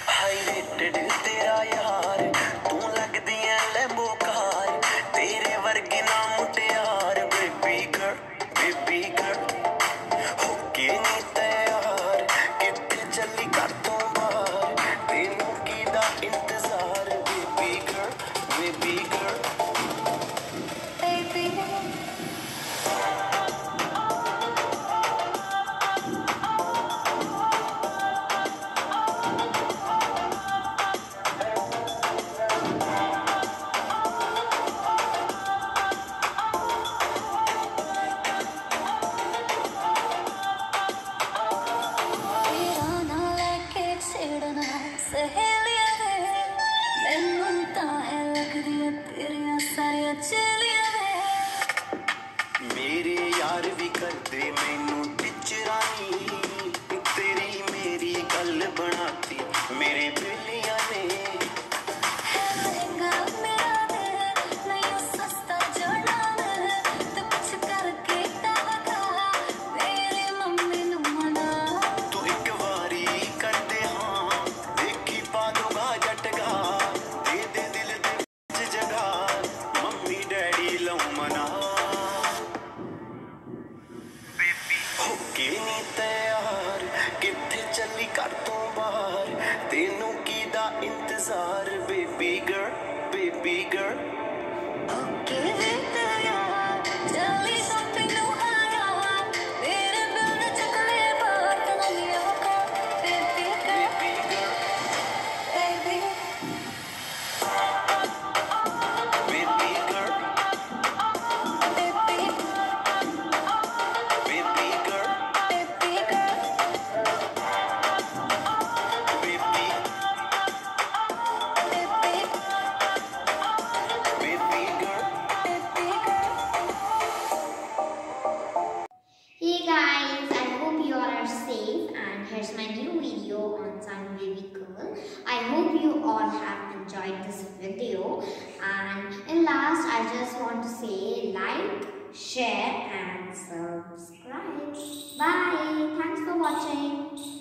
High-rated तेरा यार तू लगदी है लैम्बो कार तेरे वर्गी ना मुटियार बेबी गर्ल होके नी तैयार किथे चली कर तू बाहर तेनू कीदा इंतजार बेबी गर्ल baby मेरे यार भी करदे मैनू टिचरानी तेरी मेरी गल बनाती मेरे बिल्लियां ने तू एक वारी करदे हाँ देखी पा दूंगा झटका दे दिल दे विच जगह मम्मी डैडी लऊ मना होके नी तैयार किथे चली कर तू बाहर तेनू कीदा इंतजार बेबी गर्ल होके नी तैयार चली something new आया तेरे बिल न चकले बात नहीं होगा baby girl baby Hey guys, I hope you all are safe, and here's my new video on Sun Baby Girl. I hope you all have enjoyed this video, and in last I just want to say like, share and subscribe. Bye. Thanks for watching.